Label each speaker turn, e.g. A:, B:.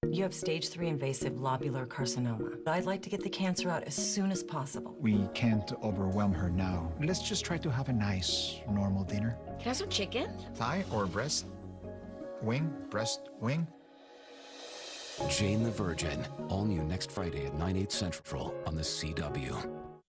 A: You have stage 3 invasive lobular carcinoma. I'd like to get the cancer out as soon as possible.
B: We can't overwhelm her now. Let's just try to have a nice, normal dinner.
C: Can I have some chicken?
B: Thigh or breast? Wing? Breast? Wing?
D: Jane the Virgin. All new next Friday at 9/8 Central on the CW.